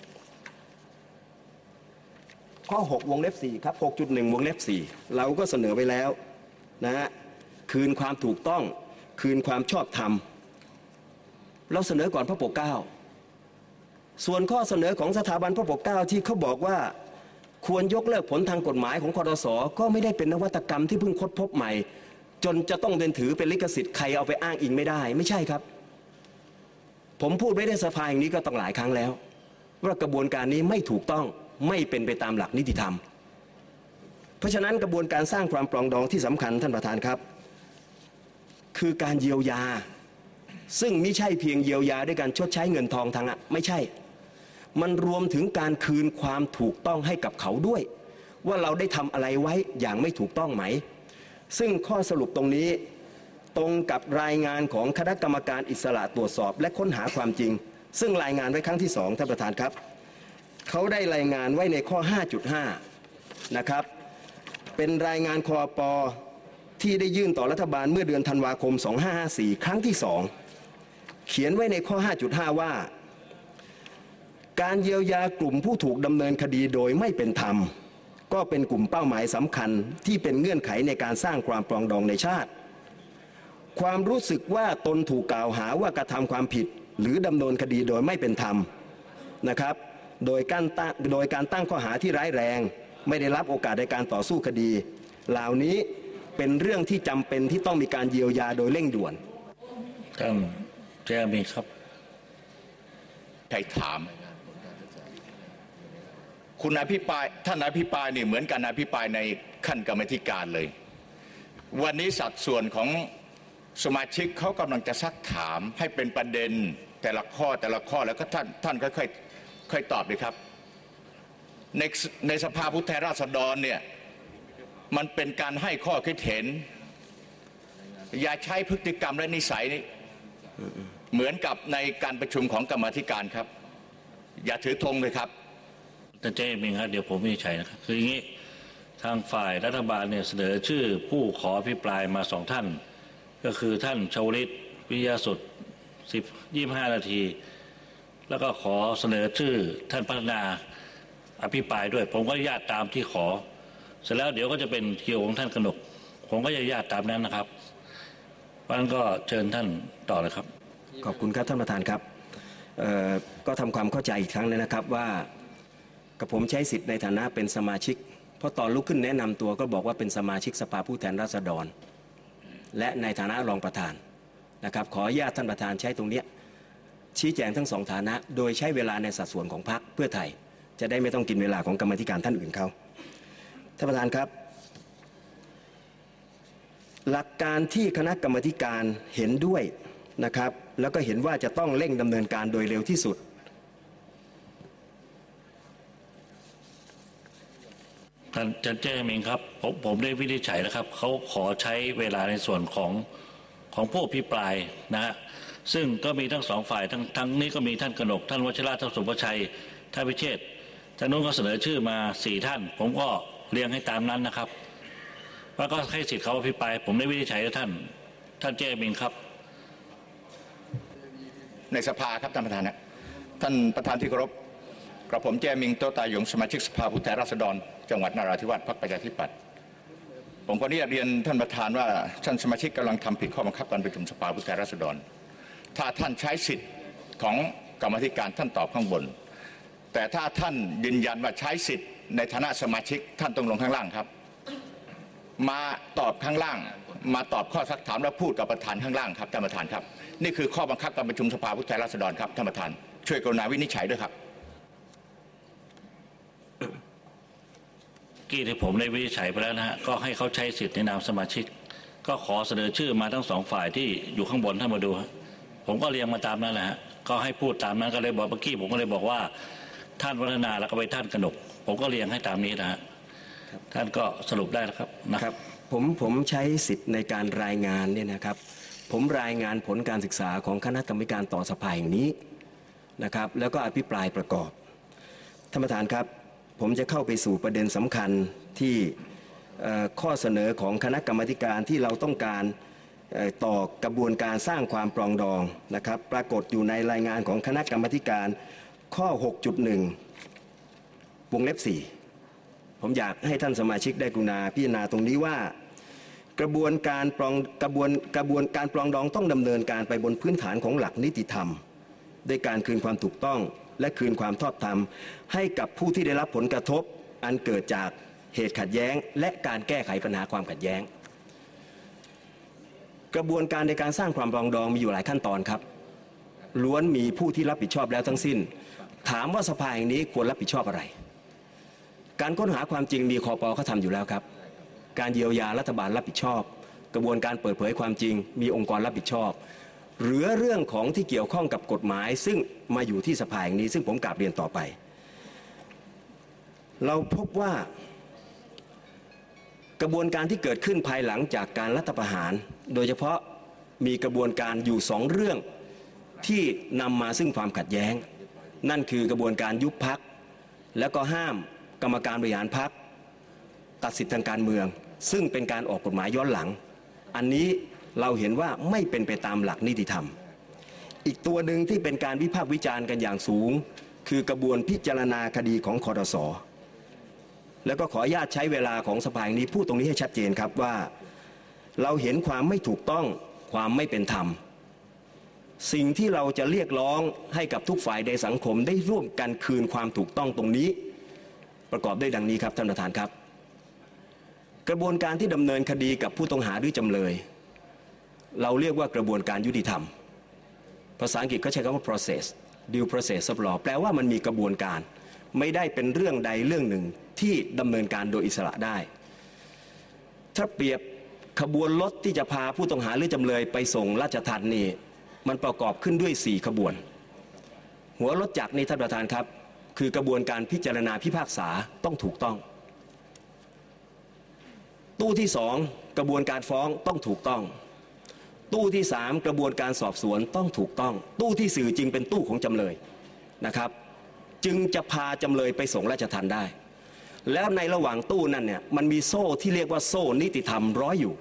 Speaker 1: ข้อ 6 วงเล็บ 4 ครับ 6.1 วงเล็บ 4 เราก็เสนอไปแล้วนะฮะคืนความถูกต้องคืนความชอบธรรมเราเสนอก่อนพระปกเกล้าส่วนข้อเสนอของสถาบันพระปกเกล้าที่เขาบอกว่าควรยกเลิกผลทางกฎหมายของครส.ก็ไม่ได้เป็นนวัตกรรมที่เพิ่งค้นพบใหม่จนจะต้องเดินถือเป็นลิขสิทธิ์ใครเอาไปอ้างอิงไม่ได้ไม่ใช่ครับผมพูดไว้ในสภาอย่างนี้ก็ต้องหลายครั้งแล้วว่ากระบวนการนี้ไม่ถูกต้องไม่เป็นไปตามหลักนิติธรรมเพราะฉะนั้นกระบวนการสร้างความปรองดองที่สำคัญท่านประธานครับคือการเยียวยาซึ่งไม่ใช่เพียงเยียวยาด้วยการชดใช้เงินทองทางไม่ใช่มันรวมถึงการคืนความถูกต้องให้กับเขาด้วยว่าเราได้ทำอะไรไว้อย่างไม่ถูกต้องไหมซึ่งข้อสรุปตรงนี้ตรงกับรายงานของคณะกรรมการอิสระตรวจสอบและค้นหาความจริงซึ่งรายงานไว้ครั้งที่2ท่านประธานครับเขาได้รายงานไว้ในข้อ 5.5 นะครับเป็นรายงานคอป.ที่ได้ยื่นต่อรัฐบาลเมื่อเดือนธันวาคม 2554 ครั้งที่2เขียนไว้ในข้อ 5.5 ว่าการเยียวยากลุ่มผู้ถูกดำเนินคดีโดยไม่เป็นธรรมก็เป็นกลุ่มเป้าหมายสำคัญที่เป็นเงื่อนไขในการสร้างความปรองดองในชาติความรู้สึกว่าตนถูกกล่าวหาว่ากระทำความผิดหรือดำเนินคดีโดยไม่เป็นธรรมนะครับโดยการตั้งข้อหาที่ร้ายแรงไม่ได้รับโอกาสในการต่อสู้คดีเหล่านี้เป็นเรื่องที่จำเป็นที่ต้องมีการเยียวยาโดยเร่งด่วน
Speaker 2: ท่านเจ้ามีครับ
Speaker 3: ใครถามคุณอภิปรายท่านอภิปรายนี่เหมือนกันอภิปรายในขั้นกรรมธิการเลยวันนี้สัดส่วนของสมาชิกเขากำลังจะซักถามให้เป็นประเด็นแต่ละข้อแล้วก็ท่านค่อยตอบดีครับในในสภาผู้แทนราษฎรเนี่ยมันเป็นการให้ข้อคิดเห็นอย่าใช้พฤติกรรมและนิสัยเหมือนกับในการประชุมของกรรมาธิการครับอย่าถือธงเลยครับ
Speaker 2: ท่านเจ้าเองครับเดี๋ยวผมวินิจฉัยนะครับคืออย่างนี้ทางฝ่ายรัฐบาลเนี่ยเสนอชื่อผู้ขออภิปรายมา2 ท่านก็คือท่านชวลิตวิทยาสุด25 นาทีแล้วก็ขอเสนอชื่อท่านพัฒนาอภิปรายด้วยผมก็ญาตตามที่ขอเสร็จแล้วเดี๋ยวก็จะเป็นคิวของท่านกนกผมก็จะญาตตามนั้นนะครับเพราะฉะนั้นก็เชิญท่านต่อเลยครับ
Speaker 1: ขอบคุณครับท่านประธานครับก็ทำความเข้าใจอีกครั้งเลยนะครับว่ากับผมใช้สิทธิ์ในฐานะเป็นสมาชิกเพราะตอนลุกขึ้นแนะนำตัวก็บอกว่าเป็นสมาชิกสภาผู้แทนราษฎรและในฐานะรองประธานนะครับขออนุญาตท่านประธานใช้ตรงนี้ชี้แจงทั้ง2 ฐานะโดยใช้เวลาในสัดส่วนของพรรคเพื่อไทยจะได้ไม่ต้องกินเวลาของกรรมาธิการท่านอื่นเขาท่านประธานครับหลักการที่คณะกรรมาธิการเห็นด้วยนะครับแล้วก็เห็นว่าจะต้องเร่งดำเนินการโดยเร็วที่สุด
Speaker 2: ท่านเจ้เองครับผมได้วินิจฉัยนะครับเขาขอใช้เวลาในส่วนของผู้อภิปรายนะฮะซึ่งก็มีทั้ง2 ฝ่ายทั้งนี้ก็มีท่านกนกท่านวชิระท่านสุภชัยท่านพิเชษฐ์ท่านนู้นก็เสนอชื่อมา4 ท่านผมก็เรียงให้ตามนั้นนะครับแล้วก็ให้สิทธิ์เขาอภิปรายผมได้วินิจฉัยกับท่านเจ้เองครับ
Speaker 3: ในสภาครับท่านประธานนะท่านประธานที่เคารพกระผมแจ้มิงโตตาหยงสมาชิกสภาผู้แทนราษฎรจังหวัดนราธิวาสพรรคประชาธิปัตย์ผมขออนุญาตเรียนท่านประธานว่าท่านสมาชิกกำลังทำผิดข้อบังคับการประชุมสภาผู้แทนราษฎรถ้าท่านใช้สิทธิ์ของกรรมาธิการท่านตอบข้างบนแต่ถ้าท่านยืนยันว่าใช้สิทธิ์ในฐานะสมาชิกท่านต้องลงข้างล่างครับมาตอบข้างล่างมาตอบข้อซักถามและพูดกับประธานข้างล่างครับท่านประธานครับนี่คือข้อบังคับการประชุมสภาผู้แทนราษฎรครับท่านประธานช่วยกรุณาวินิจฉัยด้วยครับ
Speaker 2: ที่ผมได้วินิจฉัยไปแล้วนะฮะก็ให้เขาใช้สิทธิ์ในนามสมาชิกก็ขอเสนอชื่อมาทั้ง2 ฝ่ายที่อยู่ข้างบนท่านมาดูผมก็เรียงมาตามนั้นแหละฮะก็ให้พูดตามนั้นก็เลยบอกเมื่อกี้ผมก็เลยบอกว่าท่านวัฒนาแล้วก็ไปท่านกนกผมก็เรียงให้ตามนี้นะฮะท่านก็สรุปได้แล้วครับ
Speaker 1: นะครับผมใช้สิทธิ์ในการรายงานเนี่ยนะครับผมรายงานผลการศึกษาของคณะกรรมการต่อสภาแห่งนี้นะครับแล้วก็อภิปรายประกอบท่านประธานครับผมจะเข้าไปสู่ประเด็นสำคัญที่ข้อเสนอของคณะกรรมการที่เราต้องการต่อกระบวนการสร้างความปรองดองนะครับปรากฏอยู่ในรายงานของคณะกรรมการข้อ 6.1 วงเล็บ 4ผมอยากให้ท่านสมาชิกได้กรุณาพิจารณาตรงนี้ว่ากระบวนการปรองดองต้องดำเนินการไปบนพื้นฐานของหลักนิติธรรมด้วยการคืนความถูกต้องและคืนความชอบธรรมให้กับผู้ที่ได้รับผลกระทบอันเกิดจากเหตุขัดแย้งและการแก้ไขปัญหาความขัดแย้งกระบวนการในการสร้างความปรองดองมีอยู่หลายขั้นตอนครับล้วนมีผู้ที่รับผิดชอบแล้วทั้งสิ้นถามว่าสภาแห่งนี้ควรรับผิดชอบอะไรการค้นหาความจริงมีคป.เขาทำอยู่แล้วครับการเยียวยารัฐบาลรับผิดชอบกระบวนการเปิดเผยความจริงมีองค์กรรับผิดชอบหรือเรื่องของที่เกี่ยวข้องกับกฎหมายซึ่งมาอยู่ที่สภาแห่งนี้ซึ่งผมกราบเรียนต่อไปเราพบว่ากระบวนการที่เกิดขึ้นภายหลังจากการรัฐประหารโดยเฉพาะมีกระบวนการอยู่2 เรื่องที่นำมาซึ่งความขัดแย้งนั่นคือกระบวนการยุบพรรคแล้วก็ห้ามกรรมการบริหารพรรคตัดสิทธิทางการเมืองซึ่งเป็นการออกกฎหมายย้อนหลังอันนี้เราเห็นว่าไม่เป็นไปตามหลักนิติธรรมอีกตัวหนึ่งที่เป็นการวิพากษ์วิจารณ์กันอย่างสูงคือกระบวนพิจารณาคดีของคดส.แล้วก็ขออนุญาตใช้เวลาของสภานี้พูดตรงนี้ให้ชัดเจนครับว่าเราเห็นความไม่ถูกต้องความไม่เป็นธรรมสิ่งที่เราจะเรียกร้องให้กับทุกฝ่ายในสังคมได้ร่วมกันคืนความถูกต้องตรงนี้ประกอบด้วยดังนี้ครับท่านประธานครับกระบวนการที่ดำเนินคดีกับผู้ต้องหาหรือจำเลยเราเรียกว่ากระบวนการยุติธรรมภาษาอังกฤษเขาใช้คำว่า process due process of law แปลว่ามันมีกระบวนการไม่ได้เป็นเรื่องใดเรื่องหนึ่งที่ดำเนินการโดยอิสระได้ถ้าเปรียบขบวนรถที่จะพาผู้ต้องหาหรือจำเลยไปส่งราชทัณฑ์นี่มันประกอบขึ้นด้วย4 ขบวนหัวรถจักรนี่ท่านประธานครับคือกระบวนการพิจารณาพิพากษาต้องถูกต้องตู้ที่สองกระบวนการฟ้องต้องถูกต้องตู้ที่สามกระบวนการสอบสวนต้องถูกต้องตู้ที่สี่จึงเป็นตู้ของจำเลยนะครับจึงจะพาจำเลยไปส่งราชทัณฑ์ได้แล้วในระหว่างตู้นั้นเนี่ยมันมีโซ่ที่เรียกว่าโซ่นิติธรรมร้อยอยู่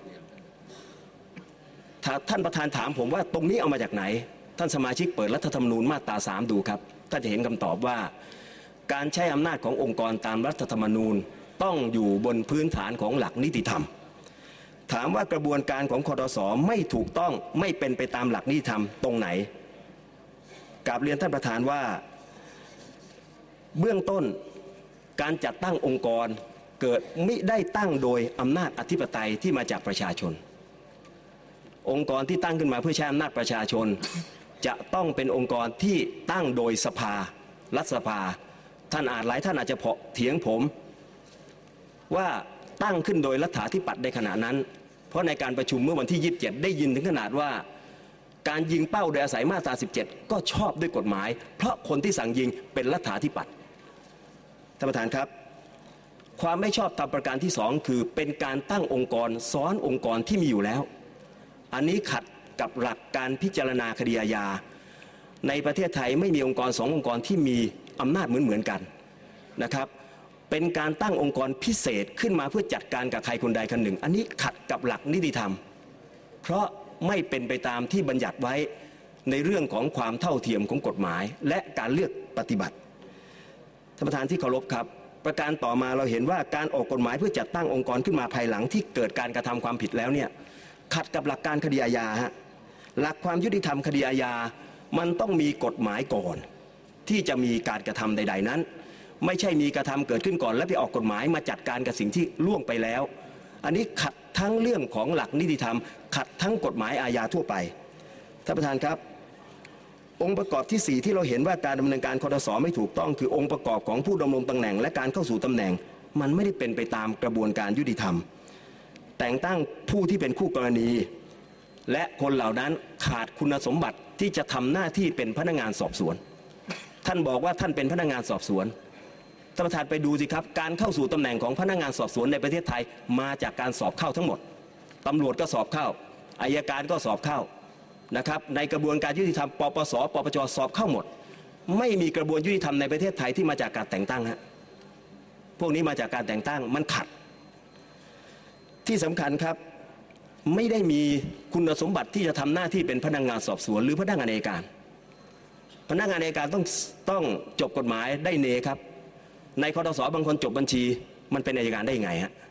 Speaker 1: ถ้าท่านประธานถามผมว่าตรงนี้เอามาจากไหนท่านสมาชิกเปิดรัฐธรรมนูญมาตรา3ดูครับท่านจะเห็นคำตอบว่าการใช้อำนาจขององค์กรตามรัฐธรรมนูญต้องอยู่บนพื้นฐานของหลักนิติธรรมถามว่ากระบวนการของคทส.ไม่ถูกต้องไม่เป็นไปตามหลักนิติธรรมตรงไหนกราบเรียนท่านประธานว่าเบื้องต้นการจัดตั้งองค์กรเกิดมิได้ตั้งโดยอำนาจอธิปไตยที่มาจากประชาชนองค์กรที่ตั้งขึ้นมาเพื่อใช้อำนาจประชาชนจะต้องเป็นองค์กรที่ตั้งโดยสภารัฐสภาท่านหลายท่านอาจจะเถียงผมว่าตั้งขึ้นโดยรัฐาธิปัตย์ในขณะนั้นเพราะในการประชุมเมื่อวันที่27ได้ยินถึงขนาดว่าการยิงเป้าโดยอาศัยมาตรา17ก็ชอบด้วยกฎหมายเพราะคนที่สั่งยิงเป็นรัฐาธิปัตย์ท่านประธานครับความไม่ชอบตามประการที่2คือเป็นการตั้งองค์กรซ้อนองค์กรที่มีอยู่แล้วอันนี้ขัดกับหลักการพิจารณาคดีอาญาในประเทศไทยไม่มีองค์กร2องค์กรที่มีอำนาจเหมือนกันนะครับเป็นการตั้งองค์กรพิเศษขึ้นมาเพื่อจัดการกับใครคนใดคนหนึ่งอันนี้ขัดกับหลักนิติธรรมเพราะไม่เป็นไปตามที่บัญญัติไว้ในเรื่องของความเท่าเทียมของกฎหมายและการเลือกปฏิบัติท่านประธานที่เคารพครับประการต่อมาเราเห็นว่าการออกกฎหมายเพื่อจัดตั้งองค์กรขึ้นมาภายหลังที่เกิดการกระทำความผิดแล้วเนี่ยขัดกับหลักการคดีอาญาฮะหลักความยุติธรรมคดีอาญามันต้องมีกฎหมายก่อนที่จะมีการกระทำใดๆนั้นไม่ใช่มีกระทำเกิดขึ้นก่อนแล้วไปออกกฎหมายมาจัดการกับสิ่งที่ล่วงไปแล้วอันนี้ขัดทั้งเรื่องของหลักนิติธรรมขัดทั้งกฎหมายอาญาทั่วไปท่านประธานครับองค์ประกอบที่4ที่เราเห็นว่าการดำเนินการคทส.ไม่ถูกต้องคือองค์ประกอบของผู้ดำรงตำแหน่งและการเข้าสู่ตำแหน่งมันไม่ได้เป็นไปตามกระบวนการยุติธรรมแต่งตั้งผู้ที่เป็นคู่กรณีและคนเหล่านั้นขาดคุณสมบัติที่จะทำหน้าที่เป็นพนักงานสอบสวนท่านบอกว่าท่านเป็นพนักงานสอบสวนท่านประธานไปดูสิครับการเข้าสู่ตำแหน่งของพนักงานสอบสวนในประเทศไทยมาจากการสอบเข้าทั้งหมดตำรวจก็สอบเข้าอัยการก็สอบเข้านะครับในกระบวนการยุติธรรมปปส.ปปช.สอบเข้าหมดไม่มีกระบวนยุติธรรมในประเทศไทยที่มาจากการแต่งตั้งฮะพวกนี้มาจากการแต่งตั้งมันขัดที่สำคัญครับไม่ได้มีคุณสมบัติที่จะทำหน้าที่เป็นพนักงานสอบสวนหรือพนักงานอัยการพนักงานอัยการต้องจบกฎหมายได้เนครับในคทส.บางคนจบบัญชีมันเป็นอัยการได้ยังไงฮะ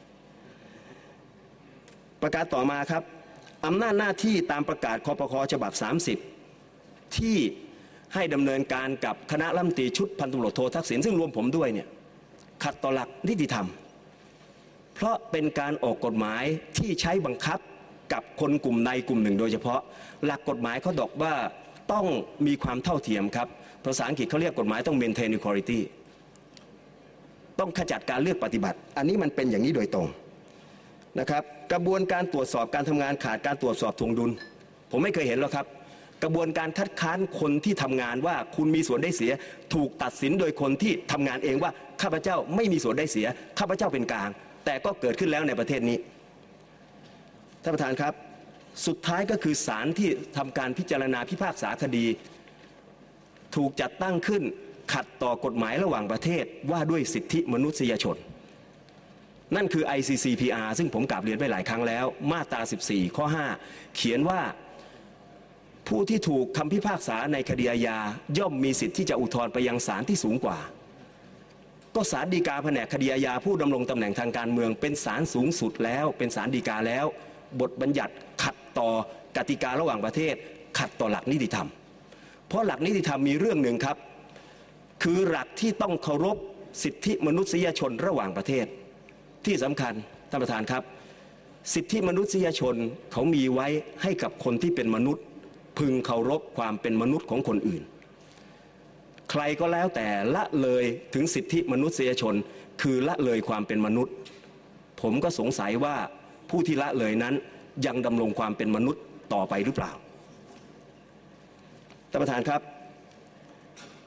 Speaker 1: ประกาศต่อมาครับอำนาจหน้าที่ตามประกาศคปค.ฉบับ30ที่ให้ดำเนินการกับคณะรัฐมนตรีชุดพันตำรวจโททักษิณซึ่งรวมผมด้วยเนี่ยขัดต่อหลักนิติธรรมเพราะเป็นการออกกฎหมายที่ใช้บังคับกับคนกลุ่มใดกลุ่มหนึ่งโดยเฉพาะหลักกฎหมายเขาบอกว่าต้องมีความเท่าเทียมครับภาษาอังกฤษเขาเรียกกฎหมายต้อง maintain equality ต้องขจัดการเลือกปฏิบัติอันนี้มันเป็นอย่างนี้โดยตรงนะครับกระบวนการตรวจสอบการทำงานขาดการตรวจสอบทวงดุลผมไม่เคยเห็นหรอกครับกระบวนการคัดค้านคนที่ทำงานว่าคุณมีส่วนได้เสียถูกตัดสินโดยคนที่ทำงานเองว่าข้าพเจ้าไม่มีส่วนได้เสียข้าพเจ้าเป็นกลางแต่ก็เกิดขึ้นแล้วในประเทศนี้ท่านประธานครับสุดท้ายก็คือศาลที่ทำการพิจารณาพิพากษาคดีถูกจัดตั้งขึ้นขัดต่อกฎหมายระหว่างประเทศว่าด้วยสิทธิมนุษยชนนั่นคือ ICCPR ซึ่งผมกราบเรียนไปหลายครั้งแล้วมาตรา14ข้อ5เขียนว่าผู้ที่ถูกคำพิพากษาในคดีอาญาย่อมมีสิทธิ์ที่จะอุทธรณ์ไปยังศาลที่สูงกว่าก็ศาลฎีกาแผนกคดีอาญาผู้ดำรงตำแหน่งทางการเมืองเป็นศาลสูงสุดแล้วเป็นศาลฎีกาแล้วบทบัญญัติขัดต่อกติการะหว่างประเทศขัดต่อหลักนิติธรรมเพราะหลักนิติธรรมมีเรื่องหนึ่งครับคือหลักที่ต้องเคารพสิทธิมนุษยชนระหว่างประเทศที่สำคัญท่านประธานครับสิทธิมนุษยชนเขามีไว้ให้กับคนที่เป็นมนุษย์พึงเคารพความเป็นมนุษย์ของคนอื่นใครก็แล้วแต่ละเลยถึงสิทธิมนุษยชนคือละเลยความเป็นมนุษย์ผมก็สงสัยว่าผู้ที่ละเลยนั้นยังดำรงความเป็นมนุษย์ต่อไปหรือเปล่าท่านประธานครับ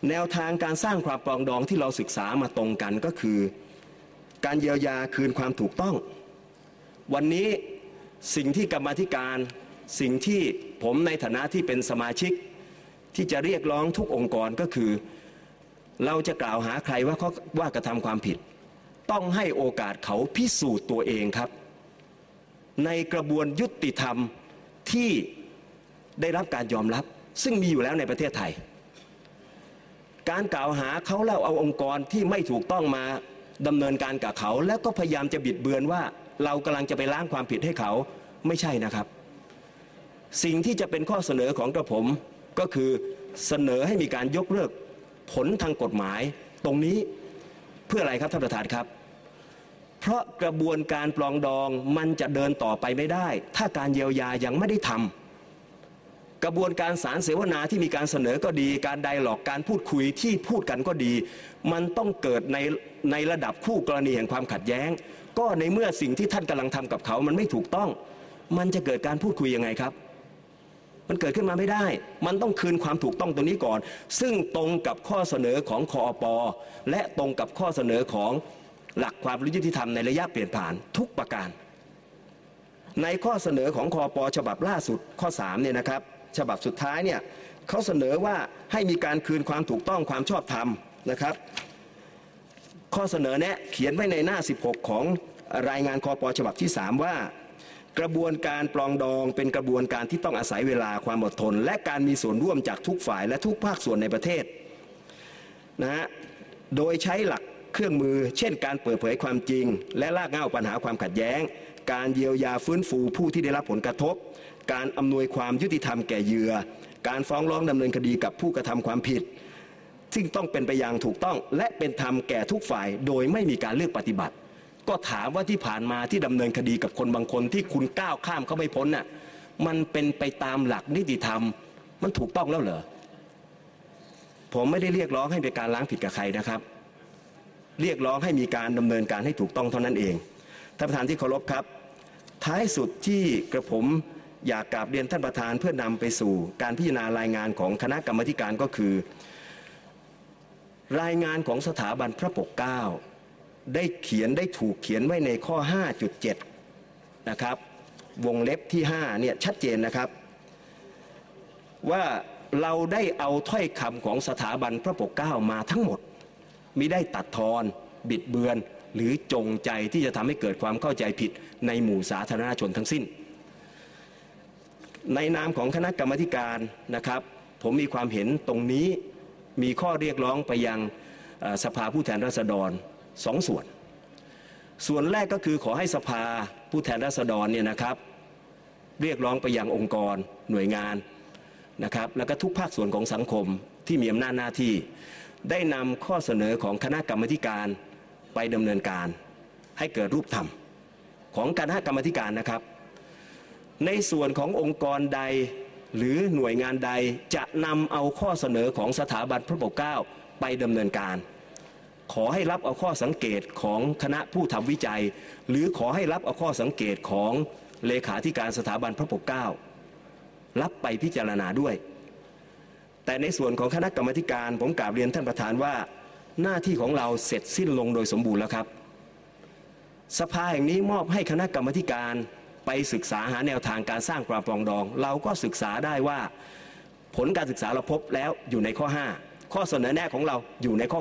Speaker 1: แนวทางการสร้างความปรองดองที่เราศึกษามาตรงกันก็คือการเยียวยาคืนความถูกต้อง วันนี้สิ่งที่กรรมาธิการสิ่งที่ผมในฐานะที่เป็นสมาชิกที่จะเรียกร้องทุกองค์กรก็คือเราจะกล่าวหาใครว่ากระทำความผิดต้องให้โอกาสเขาพิสูจน์ตัวเองครับในกระบวนยุติธรรมที่ได้รับการยอมรับซึ่งมีอยู่แล้วในประเทศไทยการกล่าวหาเขาแล้วเอาองค์กรที่ไม่ถูกต้องมาดำเนินการกับเขาแล้วก็พยายามจะบิดเบือนว่าเรากำลังจะไปล้างความผิดให้เขาไม่ใช่นะครับสิ่งที่จะเป็นข้อเสนอของกระผมก็คือเสนอให้มีการยกเลิกผลทางกฎหมายตรงนี้เพื่ออะไรครับท่านประธานครับเพราะกระบวนการปรองดองมันจะเดินต่อไปไม่ได้ถ้าการเยียวยายังไม่ได้ทำกระบวนการสารเสวนาที่มีการเสนอก็ดีการไดอะล็อกการพูดคุยที่พูดกันก็ดีมันต้องเกิดในระดับคู่กรณีแห่งความขัดแย้งก็ในเมื่อสิ่งที่ท่านกำลังทำกับเขามันไม่ถูกต้องมันจะเกิดการพูดคุยยังไงครับมันเกิดขึ้นมาไม่ได้มันต้องคืนความถูกต้องตรงนี้ก่อนซึ่งตรงกับข้อเสนอของคอป.และตรงกับข้อเสนอของหลักความยุติธรรมในระยะเปลี่ยนผ่านทุกประการในข้อเสนอของคอป.ฉบับล่าสุดข้อ3เนี่ยนะครับฉบับสุดท้ายเนี่ยเขาเสนอว่าให้มีการคืนความถูกต้องความชอบธรรมนะครับข้อเสนอแนะเขียนไว้ในหน้า16ของรายงานคอป.ฉบับที่3ว่ากระบวนการปรองดองเป็นกระบวนการที่ต้องอาศัยเวลาความอดทนและการมีส่วนร่วมจากทุกฝ่ายและทุกภาคส่วนในประเทศนะฮะโดยใช้หลักเครื่องมือเช่นการเปิดเผยความจริงและรากเหง้าปัญหาความขัดแย้งการเยียวยาฟื้นฟูผู้ที่ได้รับผลกระทบการอำนวยความยุติธรรมแก่เหยื่อการฟ้องร้องดำเนินคดีกับผู้กระทำความผิดซึ่งต้องเป็นไปอย่างถูกต้องและเป็นธรรมแก่ทุกฝ่ายโดยไม่มีการเลือกปฏิบัติก็ถามว่าที่ผ่านมาที่ดำเนินคดีกับคนบางคนที่คุณก้าวข้ามเขาไม่พ้นน่ะมันเป็นไปตามหลักนิติธรรมมันถูกต้องแล้วเหรอผมไม่ได้เรียกร้องให้เป็นการล้างผิดกับใครนะครับเรียกร้องให้มีการดำเนินการให้ถูกต้องเท่านั้นเองท่านประธานที่เคารพครับท้ายสุดที่กระผมอยากกราบเรียนท่านประธานเพื่อนำไปสู่การพิจารณารายงานของคณะกรรมาการก็คือรายงานของสถาบันพระปกเกล้าได้ถูกเขียนไว้ในข้อ 5.7 นะครับวงเล็บที่5เนี่ยชัดเจนนะครับว่าเราได้เอาถ้อยคำของสถาบันพระปกเกล้ามาทั้งหมดมิได้ตัดทอนบิดเบือนหรือจงใจที่จะทำให้เกิดความเข้าใจผิดในหมู่สาธารณชนทั้งสิ้นในนามของคณะกรรมาการนะครับผมมีความเห็นตรงนี้มีข้อเรียกร้องไปยังสภาผู้แทนราษฎร2 ส่วนแรกก็คือขอให้สภาผู้แทนราษฎรเนี่ยนะครับเรียกร้องไปยังองค์กรหน่วยงานนะครับแล้วก็ทุกภาคส่วนของสังคมที่มีอำนาจหน้าที่ได้นำข้อเสนอของคณะกรรมาการไปดำเนินการให้เกิดรูปธรรมของคณะกรรมาการนะครับในส่วนขององค์กรใดหรือหน่วยงานใดจะนำเอาข้อเสนอของสถาบันพระปกเกล้าไปดำเนินการขอให้รับเอาข้อสังเกตของคณะผู้ทำวิจัยหรือขอให้รับเอาข้อสังเกตของเลขาธิการสถาบันพระปกเกล้ารับไปพิจารณาด้วยแต่ในส่วนของคณะกรรมาการผมกราบเรียนท่านประธานว่าหน้าที่ของเราเสร็จสิ้นลงโดยสมบูรณ์แล้วครับสภาแห่งนี้มอบให้คณะกรรมาการไปศึกษาหาแนวทางการสร้างความปรองดองเราก็ศึกษาได้ว่าผลการศึกษาเราพบแล้วอยู่ในข้อ5ข้อเสนอแนะของเราอยู่ในข้อ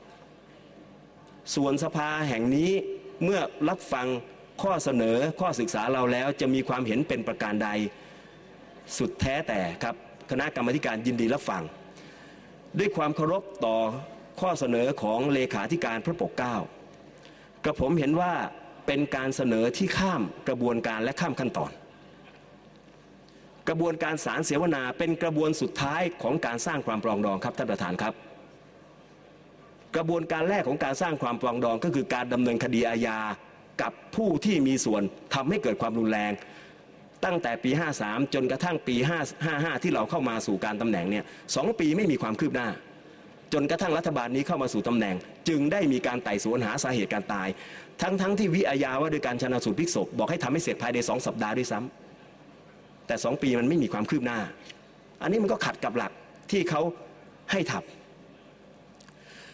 Speaker 1: 6ส่วนสภาแห่งนี้เมื่อรับฟังข้อเสนอข้อศึกษาเราแล้วจะมีความเห็นเป็นประการใดสุดแท้แต่ครับคณะกรรมาการยินดีรับฟังด้วยความเคารพต่อข้อเสนอของเลขาธิการพระปกเกล้ากระผมเห็นว่าเป็นการเสนอที่ข้ามกระบวนการและข้ามขั้นตอนกระบวนการศาลเสวนาเป็นกระบวนสุดท้ายของการสร้างความปรองดองครับท่านประธานครับกระบวนการแรกของการสร้างความปรองดองก็คือการดำเนินคดีอาญากับผู้ที่มีส่วนทำให้เกิดความรุนแรงตั้งแต่ปี53จนกระทั่งปี55ที่เราเข้ามาสู่การตำแหน่งเนี่ย2 ปีไม่มีความคืบหน้าจนกระทั่งรัฐบาลนี้เข้ามาสู่ตำแหน่งจึงได้มีการไต่สวนหาสาเหตุการตายทั้งที่วิอาญาว่าโดยการชันสูตรพลิกศพบอกให้ทำให้เสร็จภายใน2 สัปดาห์ด้วยซ้ำแต่2 ปีมันไม่มีความคืบหน้าอันนี้มันก็ขัดกับหลักที่เขาให้ท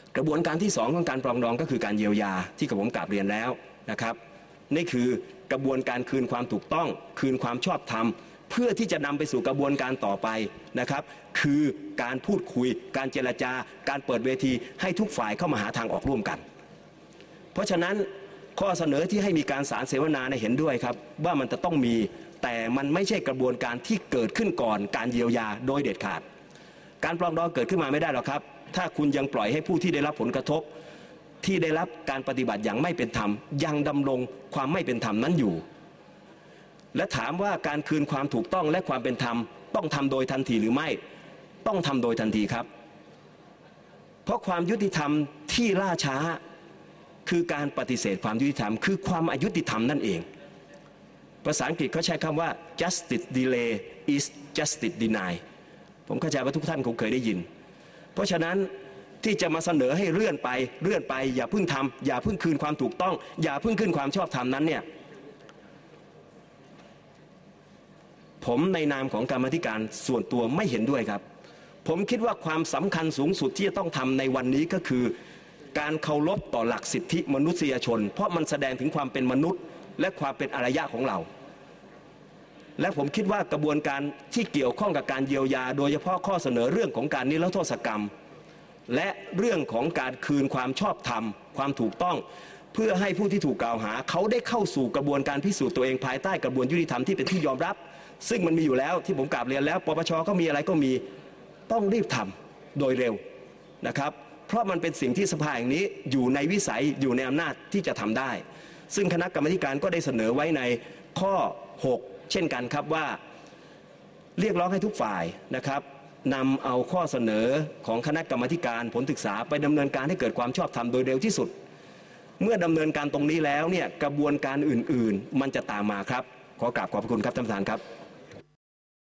Speaker 1: กระบวนการที่2ของการปรองดองก็คือการเยียวยาที่กับผมกราบเรียนแล้วนะครับนี่คือกระบวนการคืนความถูกต้องคืนความชอบธรรมเพื่อที่จะนำไปสู่กระบวนการต่อไปนะครับคือการพูดคุยการเจรจาการเปิดเวทีให้ทุกฝ่ายเข้ามาหาทางออกร่วมกันเพราะฉะนั้นข้อเสนอที่ให้มีการสารเสวนาเห็นด้วยครับว่ามันจะต้องมีแต่มันไม่ใช่กระบวนการที่เกิดขึ้นก่อนการเยียวยาโดยเด็ดขาดการปรองดองเกิดขึ้นมาไม่ได้หรอกครับถ้าคุณยังปล่อยให้ผู้ที่ได้รับผลกระทบที่ได้รับการปฏิบัติอย่างไม่เป็นธรรมยังดำรงความไม่เป็นธรรมนั้นอยู่และถามว่าการคืนความถูกต้องและความเป็นธรรมต้องทำโดยทันทีหรือไม่ต้องทำโดยทันทีครับเพราะความยุติธรรมที่ล่าช้าคือการปฏิเสธความยุติธรรมคือความอายุติธรรมนั่นเองภาษาอังกฤษเขาใช้คำว่า justice delay is justice deny ผมเข้าใจว่าทุกท่านคงเคยได้ยินเพราะฉะนั้นที่จะมาเสนอให้เลื่อนไปอย่าเพิ่งทำอย่าเพิ่งคืนความถูกต้องอย่าเพิ่งขึ้นความชอบธรรมนั้นเนี่ยผมในนามของกรรมาธิการส่วนตัวไม่เห็นด้วยครับผมคิดว่าความสำคัญสูงสุดที่จะต้องทำในวันนี้ก็คือการเคารพต่อหลักสิทธิมนุษยชนเพราะมันแสดงถึงความเป็นมนุษย์และความเป็นอารยะของเราและผมคิดว่ากระบวนการที่เกี่ยวข้องกับการเยียวยาโดยเฉพาะข้อเสนอเรื่องของการนิรโทษกรรมและเรื่องของการคืนความชอบธรรมความถูกต้องเพื่อให้ผู้ที่ถูกกล่าวหาเขาได้เข้าสู่กระบวนการพิสูจน์ตัวเองภายใต้กระบวนยุติธรรมที่เป็นที่ยอมรับซึ่งมันมีอยู่แล้วที่ผมกราบเรียนแล้วปปช.ก็มีอะไรก็มีต้องรีบทำโดยเร็วนะครับเพราะมันเป็นสิ่งที่สภาแห่งนี้อยู่ในวิสัยอยู่ในอำนาจที่จะทำได้ซึ่งคณะกรรมาธิการก็ได้เสนอไว้ในข้อ 6 เช่นกันครับว่าเรียกร้องให้ทุกฝ่ายนะครับนำเอาข้อเสนอของคณะกรรมาธิการผลศึกษาไปดำเนินการให้เกิดความชอบธรรมโดยเร็วที่สุดเมื่อดำเนินการตรงนี้แล้วเนี่ยกระบวนการอื่นๆมันจะตามมาครับขอกราบขอบพระคุณครับท่านประธานครับ